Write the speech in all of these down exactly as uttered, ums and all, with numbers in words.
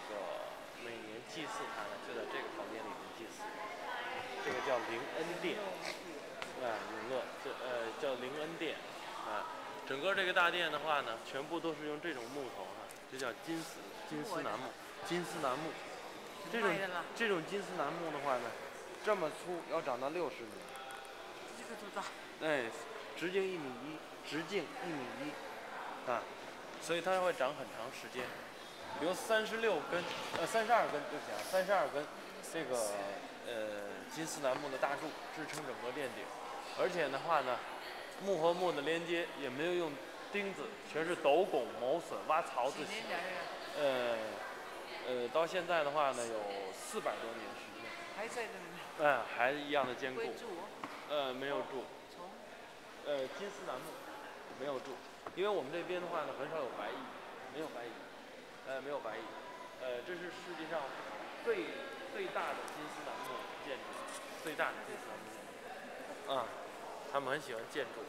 个每年祭祀它呢，就在这个房间里面祭祀。这个叫灵恩殿，啊，永乐，这呃叫灵恩殿，啊，整个这个大殿的话呢，全部都是用这种木头啊，这叫金丝金丝楠木，金丝楠木。这种这种金丝楠木的话呢，这么粗，要长到六十米。 这个多大？ 哎，直径一米一，直径一米一，啊，所以它会长很长时间。比如三十六根，呃，三十二根，对不起啊，三十二根，这个呃金丝楠木的大柱支撑整个殿顶，而且的话呢，木和木的连接也没有用钉子，全是斗拱、谋榫、挖槽子起。呃呃，到现在的话呢，有四百多年时间。 还在这里。 嗯、呃，还一样的坚固。 住？ 呃，没有住。呃，金丝楠木没有住，因为我们这边的话呢，很少有白蚁，没有白蚁。呃，没有白蚁，呃，这是世界上最最大的金丝楠木建筑，最大的金丝楠木建筑。啊、嗯，他们很喜欢建筑。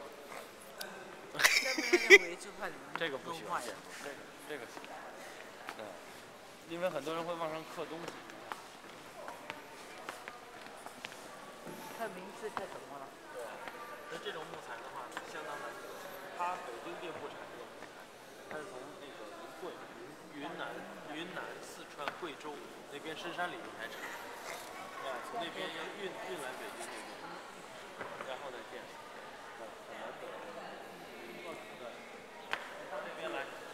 这个不喜欢建筑，这个这个喜欢。嗯，因为很多人会往上刻东西。 刻名字刻什么了？ 对，那这种木材的话，相当难得，它北京并不产这种木材，它是从那个云贵。云南、云南、四川、贵州那边深山里面才产，啊，从那边要运运来北京这边，然后再建，啊，很难得。对，到这边来。